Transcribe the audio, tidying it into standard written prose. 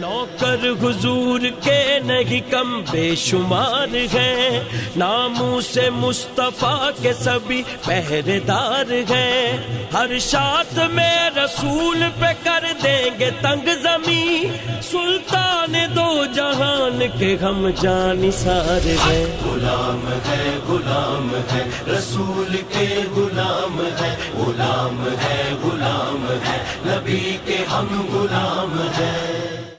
नौकर हुजूर के नहीं कम बेशुमार हैं, नामों से मुस्तफा के सभी पहरेदार हैं। हर शात में रसूल पे कर देंगे तंग जमी, सुल्तान दो जहान के हम जानिसार हैं। गुलाम है रसूल के गुलाम है, गुलाम है नबी के हम गुलाम हैं।